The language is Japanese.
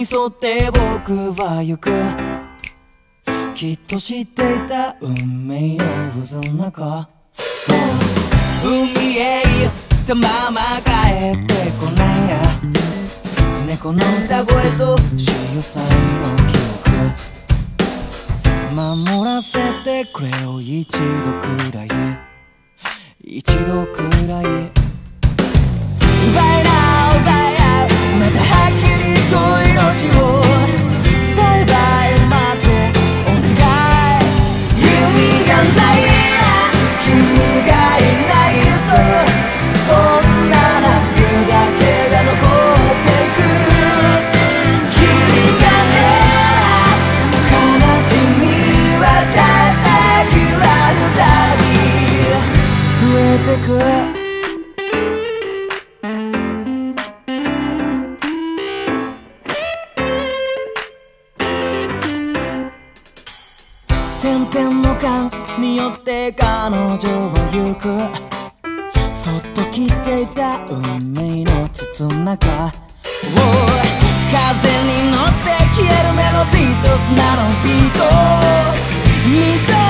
沿って僕は行く。きっと知っていた運命の渦の中、海へ行ったまま帰ってこないや。猫の歌声と潮騒の記憶、守らせてくれよ一度くらい、一度くらい。奪いな奪い合う、またはっきりと命を。バイバイ待ってお願い。意味がないな、君がいないと。そんな夏だけが残っていく。キリがねぇな、悲しみは叩き割るたび増えてく。先天の勘によって彼女は行く。そっと切っていた運命の筒の中、風に乗って消えるメロディーと砂のビートみたい